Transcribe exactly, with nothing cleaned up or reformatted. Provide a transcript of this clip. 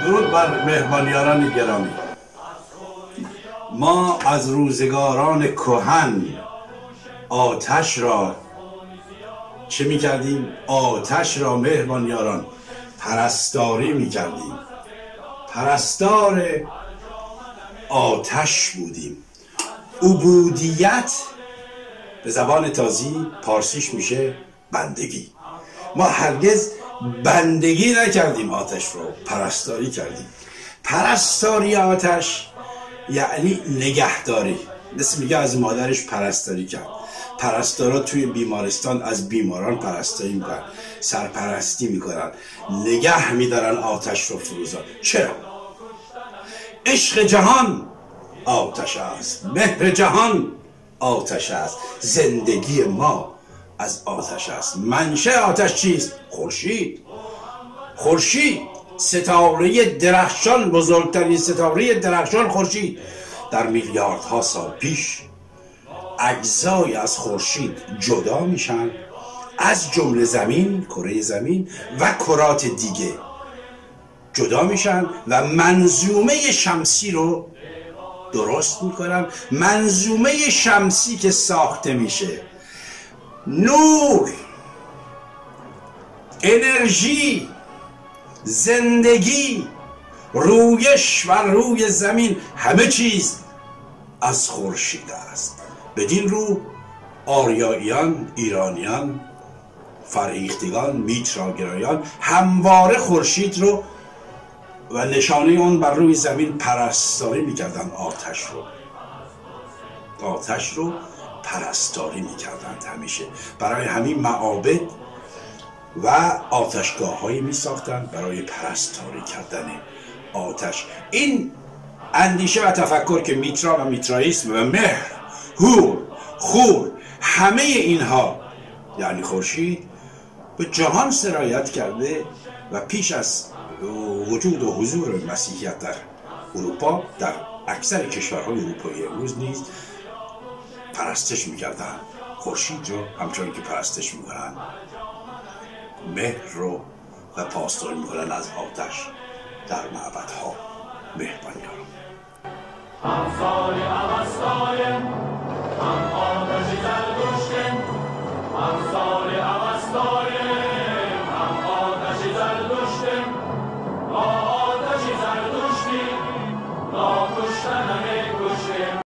درود بر مهمانیاران گرامی. ما از روزگاران کهن آتش را چه می کردیم؟ آتش را مهمانیاران پرستاری می کردیم. پرستار آتش بودیم. عبودیت به زبان تازی پارسیش میشه بندگی. ما هرگز بندگی نکردیم، آتش رو پرستاری کردیم. پرستاری آتش یعنی نگهداری. مثل میگه از مادرش پرستاری کرد. پرستارا توی بیمارستان از بیماران پرستاری میکنن، سرپرستی میکنن، نگه میدارن آتش رو فروزان. چرا؟ عشق جهان آتش است، مهر جهان آتش است، زندگی ما از آتش است. منشأ آتش چیست؟ خورشید. خورشید ستاره درخشان، بزرگترین ستاره درخشان خورشید. در میلیاردها سال پیش اجزای از خورشید جدا میشن، از جمله زمین، کره زمین و کرات دیگه جدا میشن و منظومه شمسی رو درست میکنن. منظومه شمسی که ساخته میشه، نور، انرژی، زندگی، رویش و روی زمین، همه چیز از خورشید است. بدین رو آریاییان، ایرانیان، فرهیختگان، میتراگرایان همواره خورشید رو و نشانه اون بر روی زمین پرستاری میکردن. آتش رو آتش رو پرستاری میکردند همیشه. برای همین معابد و آتشگاه هایی میساختند برای پرستاری کردن آتش. این اندیشه و تفکر که میترا و میترائیسم و مهر، هور، خور، همه اینها یعنی خورشید به جهان سرایت کرده و پیش از وجود و حضور مسیحیت در اروپا، در اکثر کشورهای اروپایی امروز نیز پرستش میکردن خورشید رو، همچنان که پرستش میکنن مهر رو و پاسداری میکنن از آتش در معبدها. مهربانیان همسال اوستایم هم آتشی زردشتیم، همسال اوستایم